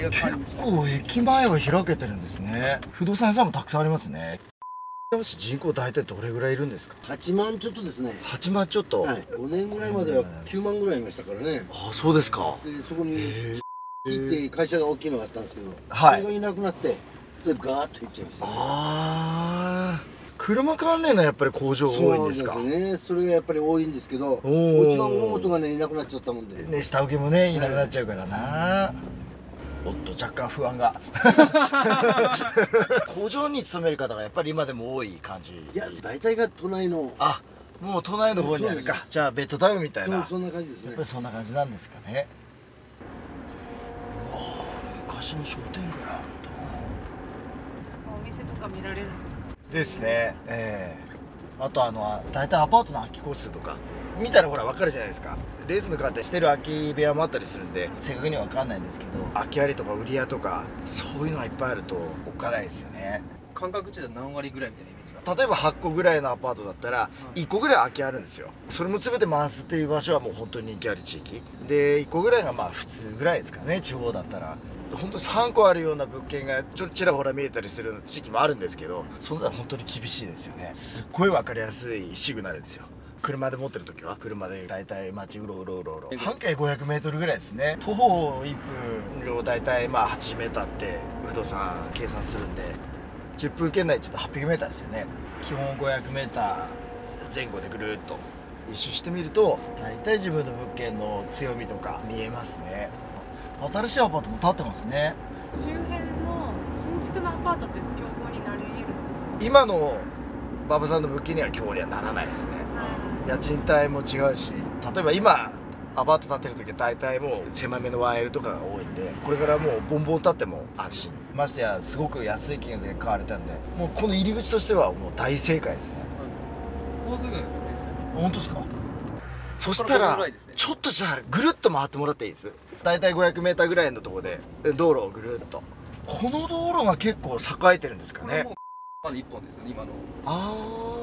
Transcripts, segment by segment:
りが感じ。 結構駅前は開けてるんですね。不動産屋さんもたくさんありますね。人口大体どれぐらいいるんですか。 8万ちょっとですね。 8万ちょっと、 はい、5年ぐらいまでは9万ぐらいいましたからね。 ああそうですか。 でそこに聞いて会社が大きいのがあったんですけど、 はいそれがいなくなってでガーッといっちゃいましたね。 ああ車関連のやっぱり工場多いんですか。 そうですね、それがやっぱり多いんですけど、うちの大元がねいなくなっちゃったもんでね、下請けもねいなくなっちゃうからな、おっと若干不安が工場に勤める方がやっぱり今でも多い感じ。 いや大体が都内の、 あもう都内の方にあるか。じゃあベッドタウンみたいな。 そんな感じですね。 やっぱりそんな感じなんですかね。うわ昔の商店街あるんだ。 お店とか見られるんですか。 ですね。あと大体アパートの空き個数とか見たらほら分かるじゃないですか。レースの方してる空き部屋もあったりするんで正確には分かんないんですけど、空きありとか売り屋とかそういうのがいっぱいあるとおっかないですよね。 感覚値で何割ぐらいみたいなイメージが。 例えば8個ぐらいのアパートだったら1個ぐらい空きあるんですよ。それも全て回すっていう場所はもう本当に人気ある地域で、1個ぐらいがまあ普通ぐらいですかね。地方だったら本当に3個あるような物件がちらほら見えたりするような地域もあるんですけど、そんなの本当に厳しいですよね。すっごい分かりやすいシグナルですよ。車で持ってる時は車で大体街うろうろ半径 500m ぐらいですね。徒歩1分を大体まあ 80m あって不動産計算するんで10分圏内ちょっと 800m ですよね。基本 500m 前後でぐるっと一周してみると大体自分の物件の強みとか見えますね。新しいアパートも建ってますね。 周辺の新築のアパートって競合になり得るんですか。 今の馬場さんの物件には競合にはならないですね。家賃帯も違うし、例えば今アパート建てる時は大体もう狭めの 1L とかが多いんで、これからもうボンボン建っても安心、ましてやすごく安い金額で買われたんで、もうこの入り口としてはもう大正解ですね。 もうすぐです。 本当ですか。そしたらちょっとじゃあぐるっと回ってもらっていいです。大体 500m ぐらいのところで道路をぐるっと。この道路が結構栄えてるんですかね。 まだ1本ですよね今の。 あ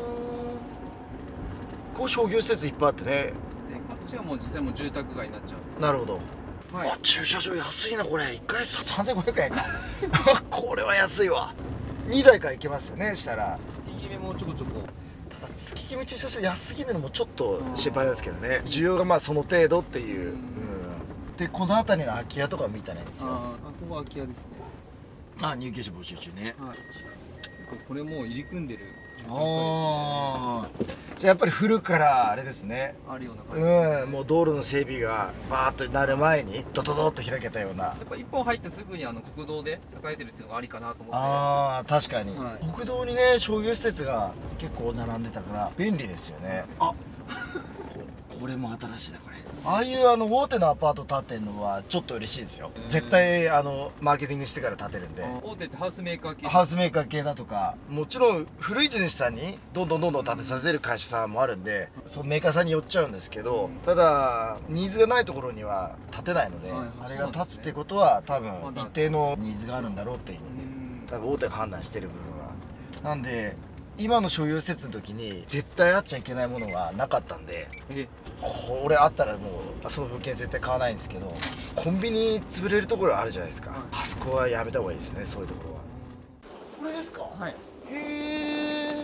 あこう商業施設いっぱいあってね。 でこっちはもう実際もう住宅街になっちゃうんです。 なるほど。 はい、 あ駐車場安いなこれ。1回3500円かこれは安いわ。2台から行けますよね。したら右目もちょこちょこ。 ただ月決め駐車場安すぎるのもちょっと心配なんですけどね。需要がまあその程度っていう、でこの辺りの空き家とか見たらいいんですよ。 ここは空き家ですね。 入居者募集中ね。 はい、これもう入り組んでる住宅街ですね。 ああじゃあやっぱり古くからあれですね。 あるような感じ。 もう道路の整備がバーッとなる前にドドドッと開けたような。 やっぱ一本入ってすぐに国道で栄えてるっていうのがありかなと思って。 ああ確かに、 はい、 国道にね商業施設が結構並んでたから便利ですよね。あこれも新しいなこれ。ああいう大手のアパート建てるのはちょっと嬉しいですよ。絶対マーケティングしてから建てるんで。 大手ってハウスメーカー系。 ハウスメーカー系だとか、もちろん古い地主さんにどんどん建てさせる会社さんもあるんで、そのメーカーさんに寄っちゃうんですけど、ただニーズがないところには建てないので、あれが建つってことは多分一定のニーズがあるんだろうっていう意味で多分大手が判断してる部分はなんで、今の商業施設の時に絶対あっちゃいけないものがなかったんで、これあったらもうその物件絶対買わないんですけど、コンビニ潰れるところあるじゃないですか、あそこはやめた方がいいですね。そういうところは。これですか。 はい。 へえ。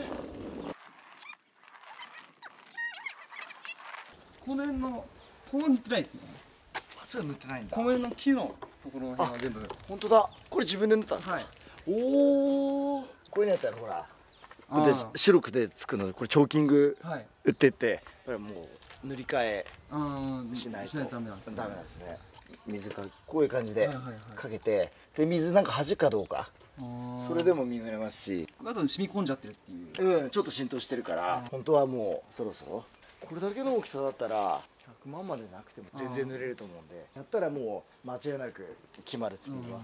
この辺のここ塗ってないですね。 松は塗ってないんだ。 この辺の木のところの辺は全部。 本当だ。これ自分で塗ったんですか。はい、おお。こういうのやったらほらで白くてつくので、これチョーキング売ってってこれもう塗り替えしないとダメなんですね。水かこういう感じでかけて、で水なんか弾くかどうか、それでも見れますし、 あと染み込んじゃってるっていう、 ちょっと浸透してるから、本当はもうそろそろこれだけの大きさだったら100万までなくても全然塗れると思うんで、やったらもう間違いなく決まるってことは。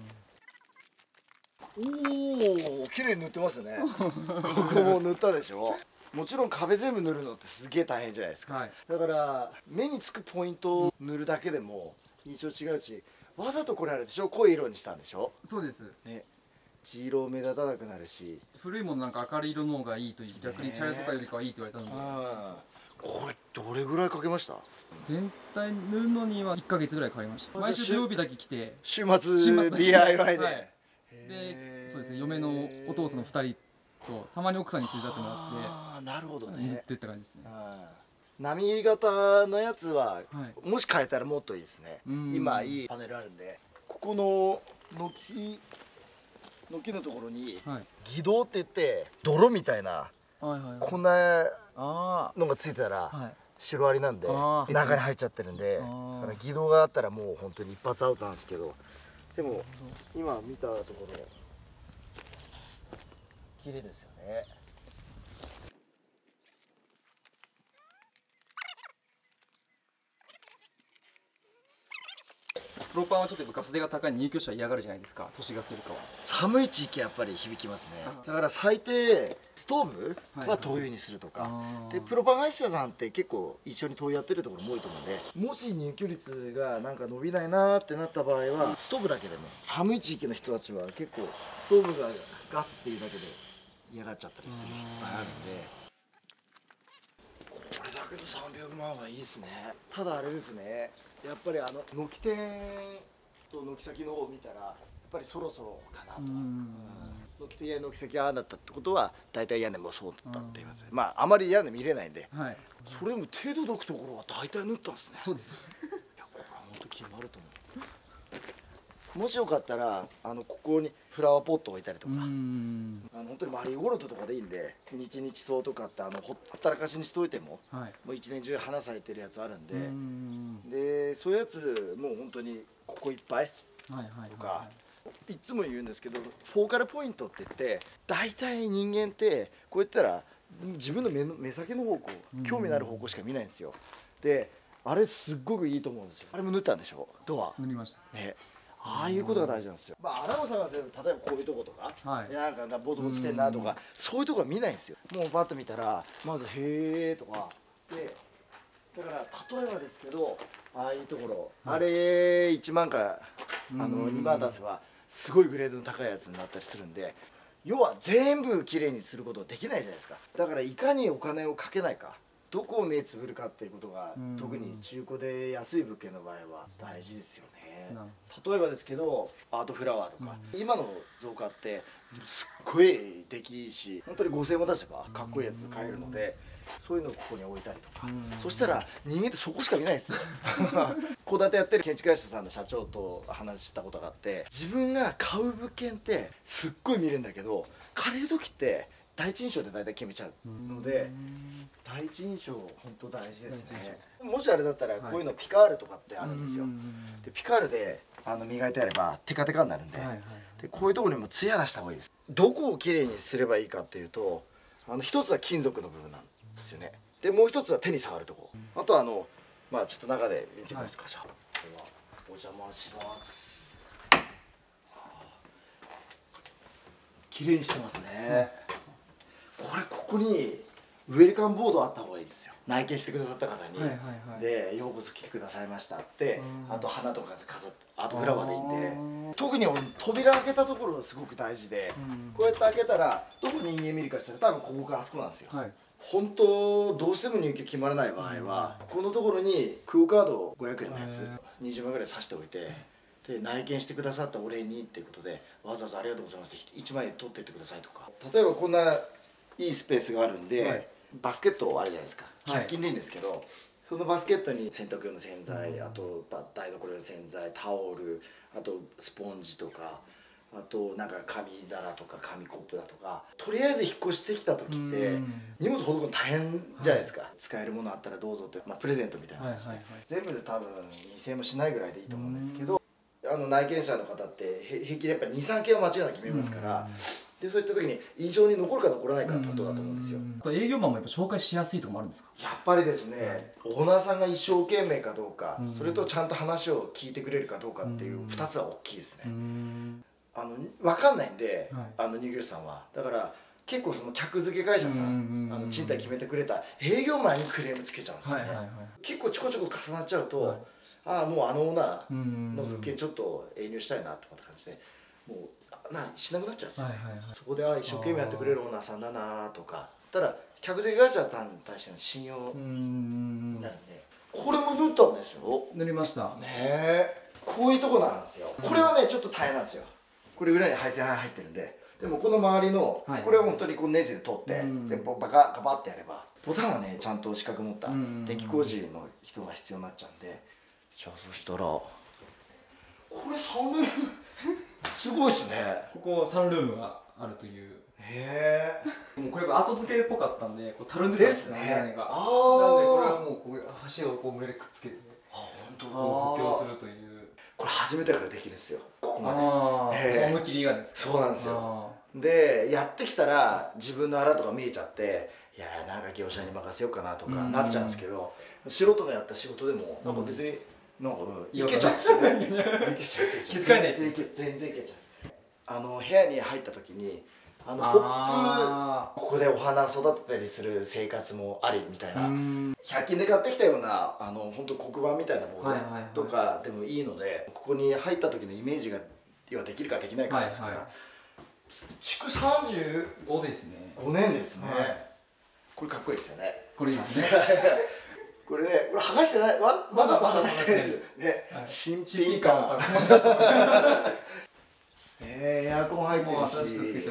おお綺麗に塗ってますねここも塗ったでしょ。もちろん壁全部塗るのってすげえ大変じゃないですか、はい、だから目につくポイントを塗るだけでも印象違うし、わざとこれあれでしょ、濃い色にしたんでしょ。 そうですね、地色目立たなくなるし、 古いものなんか明るい色の方がいいという、逆に茶色とかよりかはいいって言われたので、 これどれぐらいかけました？ 全体塗るのには1ヶ月ぐらいかかりました。毎週土曜日だけ来て、 週末だけ DIY で、 はいでそうですね、嫁のお父さんの2人とたまに奥さんに手伝ってもらっああなるほどて塗っね。 てって感じですね。 波型のやつは、 はいもし変えたらもっといいですね。 うん今いいパネルあるんで、ここの軒のところにはい偽銅って言って泥みたいなはいはいこんなあのがついてたらはいシロアリなんであー中に入っちゃってるんで、だあーから偽銅があったらもう本当に一発アウトなんですけど、でも今見たところ綺麗ですよね。 プロパンはちょっとガス代が高い入居者は嫌がるじゃないですか、都市ガスよりかは。 寒い地域やっぱり響きますね。だから最低ストーブは灯油にするとか、でプロパン会社さんって結構一緒に灯油やってるところも多いと思うんで、もし入居率がなんか伸びないなーってなった場合はストーブだけでも、寒い地域の人たちは結構ストーブがガスっていうだけで嫌がっちゃったりする人いっぱいあるんで、これだけど300万はいいですね。ただあれですね、やっぱり軒天と軒先の方を見たらやっぱりそろそろかなと。軒天や軒先ああだったってことは大体屋根もそうだったっていうことで、まああまり屋根見れないんで、 はい。 それでも手届くところは大体縫ったんですね。 そうです。 いやこれは本当決まると思う。もしよかったらここにフラワーポット置いたりとか、本当にマリーゴールドとかでいいんで、日々草とかってほったらかしにしといても、 はい。 もう一年中花咲いてるやつあるんで、でそういうやつもう本当にここいっぱいはいはいとか、いつも言うんですけどフォーカルポイントって言って大体人間ってこう言ったら自分の目先の方向、興味のある方向しか見ないんですよ。であれすっごくいいと思うんですよ。あれも縫ったんでしょ、ドア塗りました。 ね。ああいうことが大事なんですよ。まあ穴を探せる、例えばこういうとことか、 はいなんかボツボツしてんなとか、そういうとこは見ないんですよ。もうパッと見たらまず「へえ」とかで、だから例えばですけどああいうところ、あれ1万か2万出せばすごいグレードの高いやつになったりするんで、要は全部きれいにすることできないじゃないですか。だからいかにお金をかけないか、どこを目つぶるかっていうことが特に中古で安い物件の場合は大事ですよね。例えばですけどアートフラワーとか、今の造花ってすっごい出来いいし、本当に5000円も出せばかっこいいやつ買えるので、そういうのをここに置いたりとか、そしたら人間ってそこしか見ないですよ。戸建てやってる建築会社さんの社長と話したことがあって、自分が買う物件ってすっごい見るんだけど借りる時って第一印象で大体決めちゃうので、第一印象本当大事ですね。もしあれだったらこういうのピカールとかってあるんですよ。でピカールで磨いてやればテカテカになるんで、でこういうところにもツヤ出した方がいいです。どこをきれいにすればいいかっていうと、一つは金属の部分なんですよね。でもう一つは手に触るとこ、あとはまあちょっと中で見てみますか。じゃあこれはお邪魔します。綺麗にしてますね。ここにウェルカムボードあった方がいいですよ。内見してくださった方に、でようこそ来てくださいましたって、あと花とか飾ってアートフラワーでいいんで、特に扉開けたところがすごく大事で、こうやって開けたらどこ人間見るかしたら多分ここからあそこなんですよ。本当どうしても入居決まらない場合は、ここのところにクオカード500円のやつ20万ぐらい刺しておいて、で内見してくださったお礼にっていうことでわざわざありがとうございますって1枚取ってってくださいとか、例えばこんないいスペースがあるんで、バスケットあるじゃないですか、100均でいいんですけど、そのバスケットに洗濯用の洗剤、あと台所用の洗剤、タオル、あとスポンジとか、あとなんか紙皿とか紙コップだとか、とりあえず引っ越してきた時って荷物ほどくの大変じゃないですか。使えるものあったらどうぞって、プレゼントみたいな感じで、全部で多分2000円もしないぐらいでいいと思うんですけど、内見者の方って平気でやっぱり23件は間違いなく決めますから、でそういった時に印象に残るか残らないかってことだと思うんですよ。 営業マンもやっぱ紹介しやすいところもあるんですか？ やっぱりですね、オーナーさんが一生懸命かどうか、それとちゃんと話を聞いてくれるかどうかっていう2つは大きいですね。分かんないんで、入居者さんは。だから結構その客付け会社さん、賃貸決めてくれた営業マンにクレームつけちゃうんですよね。結構ちょこちょこ重なっちゃうと、ああもうオーナーの物件ちょっと営業したいなとかって感じで、もうしなくなっちゃうんですよね。そこで一生懸命やってくれるオーナーさんだなとか、 ただ客席会社に対しての信用になるんで、これも縫ったんですよ。 塗りました。 ねえ、こういうとこなんですよ。これはねちょっと大変なんですよ。これ裏に配線入ってるんで、でもこの周りの、 はい、 これは本当にこうネジで取って、でバカガバってやれば、ボタンはねちゃんと資格持った電気工事の人が必要になっちゃうんで、じゃあそしたらこれサンルームすごいっすね。 ここサンルームがあるという。 へえ。 もうこれが後付けっぽかったんで、こうたるんでたんでですすね、 ね。 屋根が。 ああ。 なんでこれはもうこう端をこう胸でくっつけて、 あ、本当だ。 補強するという。 これ初めてからできるんですよ。ここまで。 ああ、 へえ思いっきりがですか。 そうなんですよ。でやってきたら自分の腹とか見えちゃって、いやなんか業者に任せようかなとかなっちゃうんですけど、素人のやった仕事でもなんか別になんかいけちゃうんですよね。いけちゃう。 気遣いないです。 全然いけちゃう。部屋に入った時にポップ、ここでお花育てたりする生活もありみたいな、100均で買ってきたような本当黒板みたいなボードとかでもいいので、ここに入った時のイメージができるかできないかですから。築35 ですね。 5年ですね。これかっこいいですよね。 これいいですね。 これね、これ剥がしてない、わざと剥がしてないですね。新品感。エアコン入ってるし。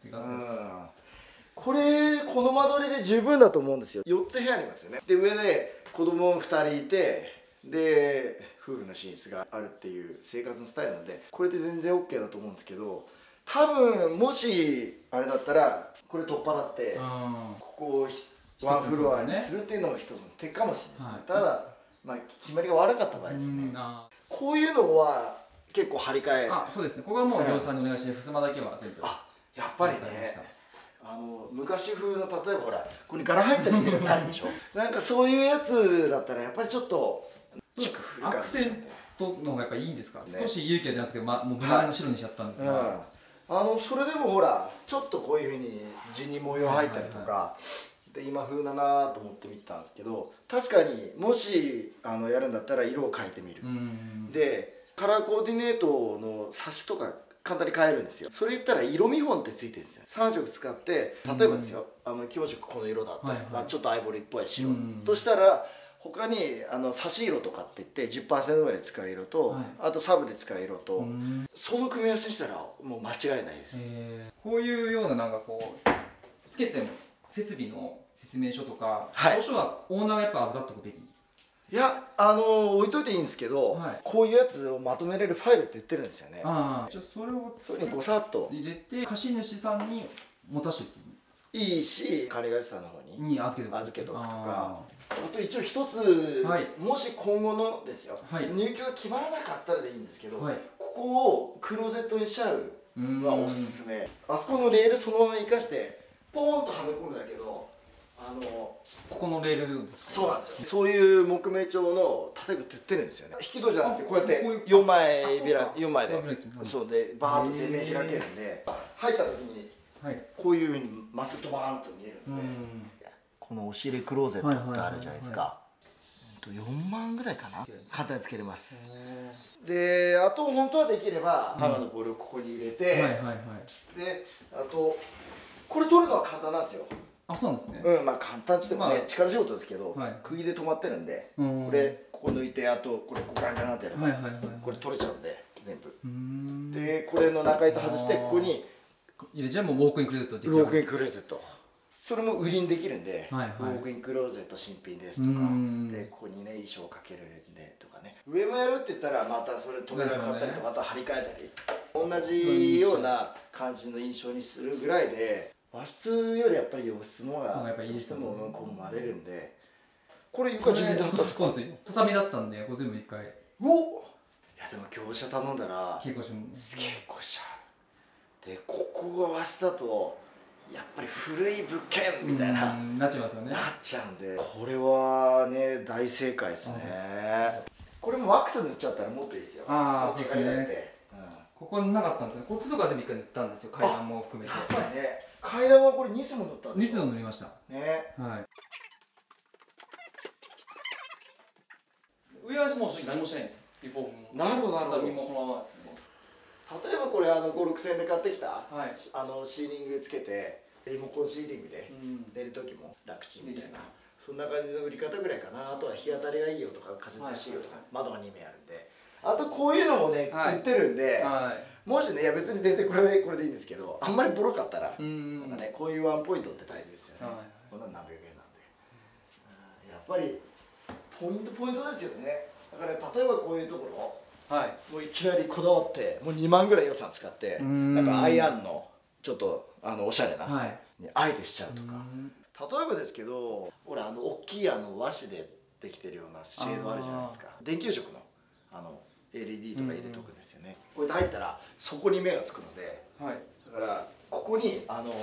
これこの間取りで十分だと思うんですよ。4つ部屋ありますよね。で上で子供2人いて、で夫婦の寝室があるっていう生活のスタイルなので、これで全然 OK だと思うんですけど、多分もしあれだったらこれ取っ払ってここをワンフロアにするっていうのも一つの手かもしれないです。ただまあ決まりが悪かった場合ですね。こういうのは結構張り替え。 あ、そうですね。ここはもう業者さんにお願いして、襖だけは全部。 あ、やっぱりね。昔風の、例えばほらここに柄入ったりしてるやつあるでしょ。なんかそういうやつだったらやっぱりちょっとアクセントの方がやっぱいいんですか。少し勇気が出なくて、もう無難な白にしちゃったんですが、 それでもほらちょっとこういうふうに地に模様入ったりとかで今風だなと思って見たんですけど、確かにもしやるんだったら色を変えてみる。でカラーコーディネートの差しとか簡単に変えるんですよ。それ言ったら色見本ってついてるんですよ。3色使って、例えばですよ、基本色この色だと、ちょっとアイボリーっぽい白としたら、他に差し色とかって言って 10% ぐらい使う色と、あとサブで使う色と、その組み合わせしたらもう間違いないです。 こういうようななんかこうつけても設備の説明書とか、当初はオーナーがやっぱ預かっておくべき。 いや置いといていいんですけど、こういうやつをまとめれるファイルって言ってるんですよね。 じゃあそれをそれにごさっと入れて貸主さんに持たせていいし、金貸しさんの方に預けとくとか。あと一応一つ、もし今後のですよ、入居が決まらなかったらでいいんですけど、ここをクローゼットにしちゃうのはおすすめ。あそこのレールそのまま生かしてポーンとはめ込むだけど、 ここのレールですか。 そうなんですよ。そういう木目調の建具って言ってるんですよね。引き戸じゃなくてこうやって4枚でそうでバーッと全面開けるんで、入った時にこういうふうにまっすぐドバーンと見えるんで、この押し入れクローゼットってあるじゃないですか。4万ぐらいかな、簡単につけれます。であと本当はできればハマのボールをここに入れて、であとこれ取るのは簡単なんですよ。 あ、そうなんですね。 まあ簡単って言ってもね、力仕事ですけど、釘で止まってるんで、これここ抜いて、あとこれここガンガンってやればこれ取れちゃうんで全部。でこれの中板外してここに入れちゃう。もうウォークインクローゼットできる。 ウォークインクローゼット、それも売りにできるんで、ウォークインクローゼット新品ですとかで、ここにね衣装をかけるんでとかね、上もやるって言ったらまたそれ扉買ったりとかまた張り替えたり、同じような感じの印象にするぐらいで、和室よりやっぱり洋室の方がどうしても好まれるんで、これ床自分で貼ったんですか。 畳だったんで、これ全部一回。 おっ、いやでも業者頼んだら結構しちゃう。でここが和室だとやっぱり古い物件みたいななっちゃいますよね。 なっちゃうんで、これはね大正解ですね。これもワックス塗っちゃったらもっといいですよ。 ああ、そうですね。ここになかったんですよ。こっちとか全部一回塗ったんですよ。階段も含めて。 やっぱりね、階段はこれ2層塗ったんですよ。 2層塗りましたね。上はもう何もしないんです。リフォーム。 なるほどなるほど。 畳もこのままですね。 例えばこれ5、6千円で買ってきたシーリングつけてリモコンシーリングで寝る時も楽ちんみたいな、そんな感じの売り方ぐらいかな。あとは日当たりがいいよとか風通しいいよとか、窓が2面あるんで、あとこういうのもね、売ってるんで、もしね、いや別に全然これでいいんですけど、あんまりボロかったら、なんかね、こういうワンポイントって大事ですよね。こんなの何百円なんで、やっぱりポイントですよね。だから例えばこういうところ、もういきなりこだわってもう2万ぐらい予算使って、なんかアイアンのちょっとおしゃれな、にあえてしちゃうとか。例えばですけど、ほら大きい和紙でできてるようなシェードあるじゃないですか。電球色のLED とか入れとくんですよね。これで入ったらそこに目がつくので、だからここに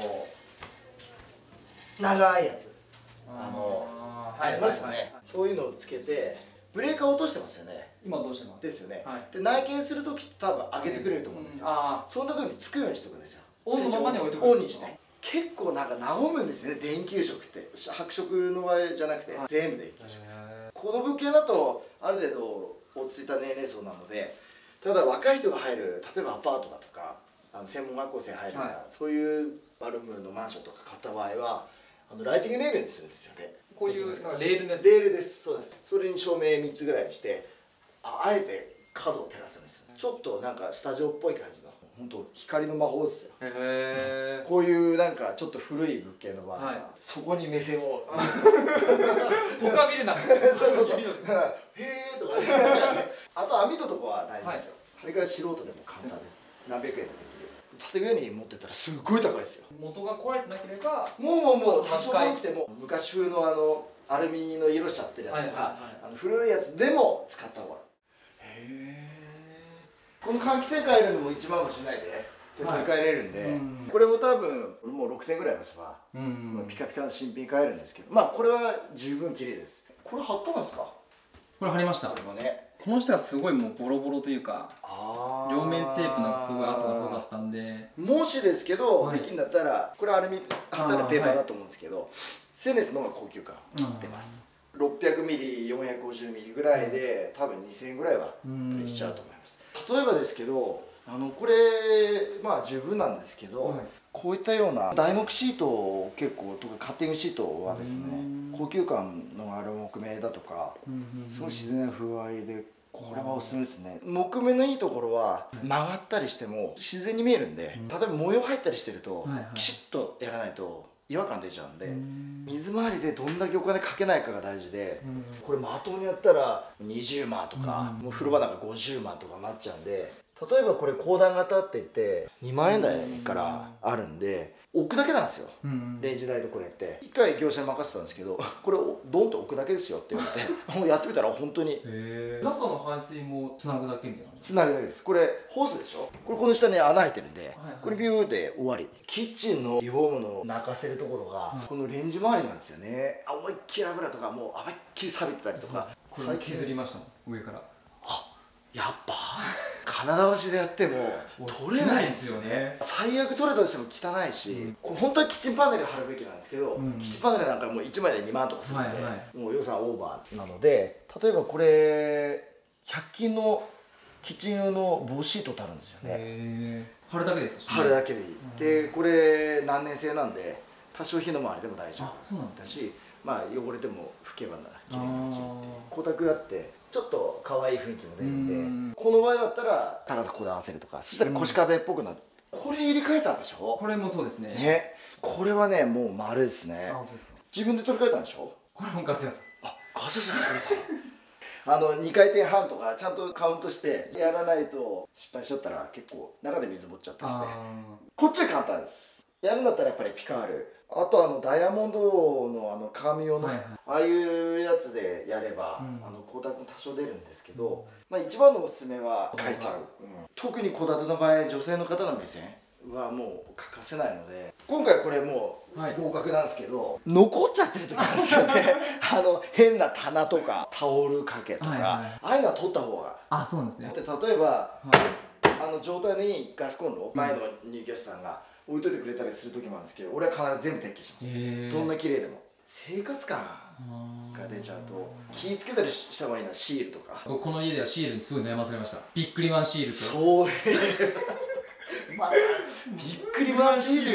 長いやつありますよね。そういうのをつけてブレーカー落としてますよね。 今どうしてますですよね。で内見する時多分上げてくれると思うんですよ。そんな時につくようにしておくんですよ。 オンのままに置いとく。 オンにして。結構なんか和むんですね、電球色って。白色の場合じゃなくて全部電球色です。この物件だとある程度落ち着いた年齢層なので、ただ若い人が入る例えばアパートだとか専門学校生入るような、そういうバルームのマンションとか買った場合はライティングレールにするんですよね。 こういうレールのやつ。 レールです。そうです。それに照明3つぐらいにしてあえて角を照らすんですよ。ちょっとなんかスタジオっぽい感じの、本当光の魔法ですよ。こういうなんかちょっと古い物件の場合は、そこに目線を他は見るな。 そうへえとかね。あと網戸とかは大事ですよ。あれが素人でも簡単です。何百円でできる。建具屋に持ってったらすっごい高いですよ。 元が壊れてなければもう多少古くても昔風のアルミの色しちゃってるやつとか古いやつでも使った方がいい。へえ。この換気扇変えるのも1万もしないで取り替えれるんで、これも多分もう6000円ぐらい出せばピカピカの新品買えるんですけど、まあこれは十分綺麗です。これ貼ったんですか？ これ貼りました。 これもね、 この下はすごいもうボロボロというか、両面テープなんかすごい跡がすごかったんで、 もしですけどできるんだったら、これアルミ貼ったらペーパーだと思うんですけど、ステンレスの方が高級感出ます。600ミリ、450ミリぐらいで多分2000円ぐらいはプレイしちゃうと思います。例えばですけど、これまあ十分なんですけど、こういったような大木シートを結構とかカッティングシートはですね、高級感のある木目だとかすごい自然な風合いで、これはおすすめですね。木目のいいところは曲がったりしても自然に見えるんで、例えば模様入ったりしてるときちっとやらないと違和感出ちゃうんで、水回りでどんだけお金かけないかが大事で、これまともにやったら20万とか、もう風呂場なんか50万とかなっちゃうんで、例えばこれ公団型って言って2万円台からあるんで置くだけなんですよ、レンジ台とこれって。一回業者に任せたんですけど、これをドンと置くだけですよって言われてもうやってみたら本当に中の排水もつなぐだけみたいな。 つなぐだけです。これホースでしょ。これこの下に穴開いてるんで、これビューで終わり。キッチンのリフォームの泣かせるところがこのレンジ周りなんですよね。思いっきり油とかもう思いっきり錆びてたりとか。 これ削りましたもん、上から。 やっぱ金田橋でやっても取れないんですよね。最悪取れたとしても汚いし、本当はキッチンパネル貼るべきなんですけど、キッチンパネルなんかもう1枚で2万とかするんで、もう予算オーバーなので、例えばこれ100均のキッチン用の防シートってあるんですよね。 貼るだけですか？ 貼るだけでいい。でこれ何年製なんで多少火の回りでも大丈夫だし、まあ汚れても拭けばきれいに落ちるっていう光沢があって、ちょっと可愛い雰囲気も出るんで、この場合だったら高さここで合わせるとか、そしたら腰壁っぽくなって、これ入れ替えたんでしょ。 これもそうですね。 ね、これはねもう丸ですね。自分で取り替えたんでしょ。 これもガス屋さん。 あ、ガス屋さん取り替えた2回転半とかちゃんとカウントしてやらないと失敗しちゃったら結構中で水持っちゃったりして、こっちは簡単です。やるんだったらやっぱりピカール、あとダイヤモンドの鏡用のああいうやつでやれば光沢も多少出るんですけど、まあ一番のおすすめは変えちゃう。特に戸建ての場合、女性の方の目線はもう欠かせないので、今回これもう合格なんですけど、残っちゃってる時なんですよね。変な棚とかタオル掛けとか、ああいうのは取った方が。 あ、そうなんですね。 で例えば状態のいいガスコンロ、前の入居者さんが置いといてくれたりする時もあるんですけど、俺は必ず全部撤去します。どんな綺麗でも生活感が出ちゃうと気ぃつけたりした方がいいな。シールとか、 この家ではシールにすごい悩まされました。ビックリマンシールと。 そうまあビックリマンシール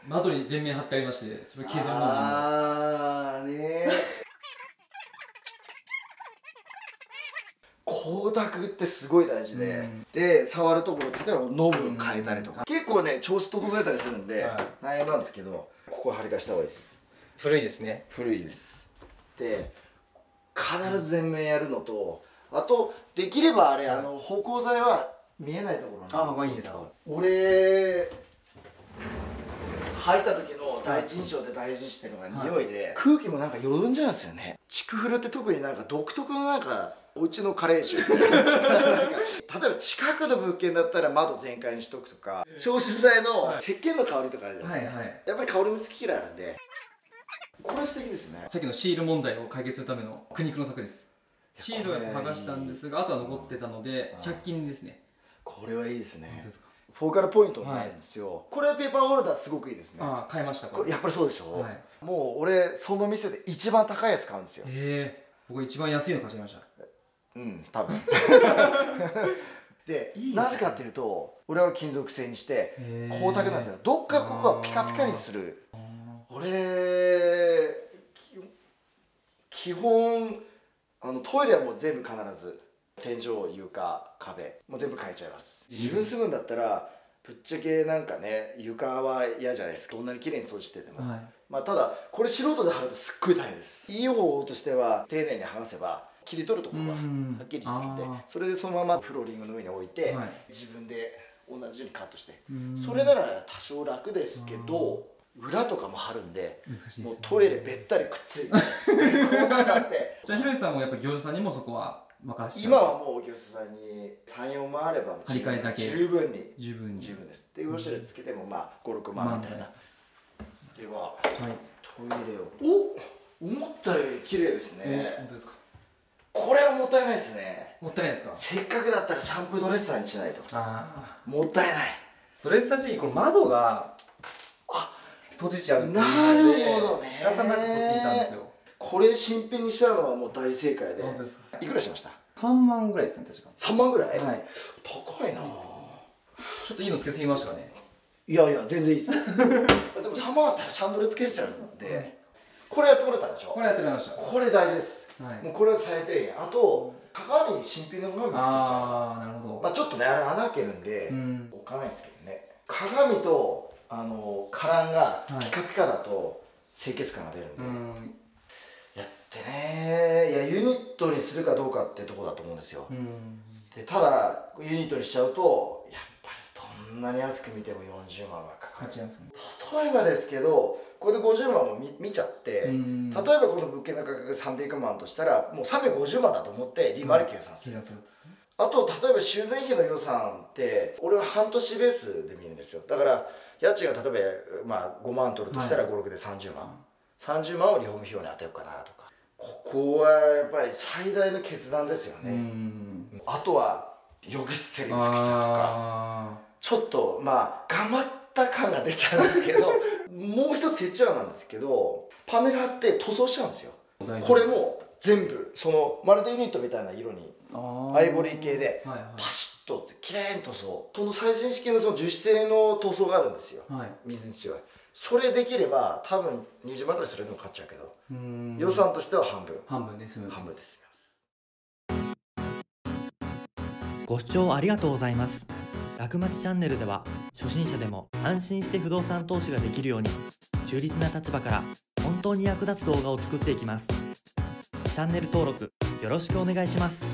窓に全面貼ってありまして、それ削るのにあーね光沢ってすごい大事で、で触るところ例えばノブ変えたりとか、結構ね調子整えたりするんで、大変なんですけど、ここは張り替えした方がいいです。 古いですね。 古いです。で必ず全面やるのと、あとできればあれ芳香剤は見えないところああ、いいですか。 俺入った時の第一印象で大事にしてるのが匂いで、空気もなんかよどんじゃうんですよね。築古って特になんか独特のなんかお家のカレー臭例えば近くの物件だったら窓全開にしとくとか、消臭剤の石鹸の香りとかあるじゃないですか、やっぱり香りも好き嫌いあるんで、これ素敵ですね。 さっきのシール問題を解決するための苦肉の策です。シールを剥がしたんですが、あとは残ってたので100均ですね。 これはいいですね。 本当ですか。 フォーカルポイントになるんですよ、これペーパーホルダーすごくいいですね。 ああ、買いました。 これやっぱりそうでしょ、 はい、 もう俺その店で一番高いやつ買うんですよ。 僕一番安いの買っちゃいました。 多分でなぜかっていうと、俺は金属製にして光沢なんですよ。どっかここはピカピカにする。俺基本トイレはもう全部必ず天井、床、壁もう全部変えちゃいます。自分住むんだったらぶっちゃけなんかね、床は嫌じゃないですか、どんなに綺麗に掃除してても、まあただこれ素人で貼るとすっごい大変です。いい方法としては丁寧に剥がせば切り取るところがはっきりするんで、それでそのままフローリングの上に置いて、自分で同じようにカットして、それなら多少楽ですけど、裏とかも貼るんで、もうトイレべったりくっついてこうなって。 じゃあひろしさんもやっぱ業者さんにもそこは任せちゃう。 今はもう業者さんに3、4万あれば張り替えだけ十分に十分です。でウォシュレットつけてもまあ5、6万みたいな。ではトイレを思ったより綺麗ですね。 本当ですか。 これはもったいないですね。 もったいないですか。 せっかくだったらシャンプードレッサーにしないと。もったいない。 ドレッサー時にこの窓が閉じちゃうっていうので、 なるほどね。 仕方なくこっちにしたんですよ。 これ新品にしたのはもう大正解で。いくらしました？3 万ぐらいですね、確か。 3万ぐらい？ はい。 高いな。 ちょっといいのつけすぎましたかね。 いやいや、全然いいです。でも3万あったらシャンドルつけちゃうんで、これやってもらったでしょ。 これやってもらいました。これ大事です。もうこれは最低限。あと鏡、新品の鏡つけちゃう。 ああ、なるほど。 まあちょっとね、あれ穴開けるんで置かないですけどね。鏡とカランがピカピカだと清潔感が出るんで、やってね。いや、ユニットにするかどうかってとこだと思うんですよ。でただユニットにしちゃうとやっぱりどんなに安く見ても40万はかかる。例えばですけど、これで50万も見ちゃって、例えばこの物件の価格が300万としたらもう350万だと思って利回り計算する。あと例えば修繕費の予算って俺は半年ベースで見るんですよ。だから家賃が例えば、まあ、5万取るとしたら5、6で30万、30万をリフォーム費用に当てようかなとか、ここはやっぱり最大の決断ですよね。あとは浴室セリフつけちゃうとか、ちょっとまあ頑張った感が出ちゃうんですけどもう一つ設置案なんですけど、パネル貼って塗装しちゃうんですよ。これも全部そのまるでユニットみたいな色にアイボリー系でパシッと綺麗に塗装、その最新式のその樹脂製の塗装があるんですよ、水に強い。それできれば多分20万ぐらいするのも買っちゃうけど、予算としては半分で済みます。 ご視聴ありがとうございます。楽町チャンネルでは初心者でも安心して不動産投資ができるように中立な立場から本当に役立つ動画を作っていきます。チャンネル登録よろしくお願いします。